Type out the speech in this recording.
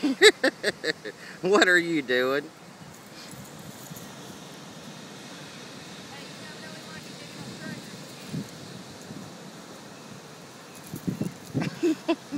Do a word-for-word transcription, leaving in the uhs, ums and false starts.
What are you doing? Hey, you know, really like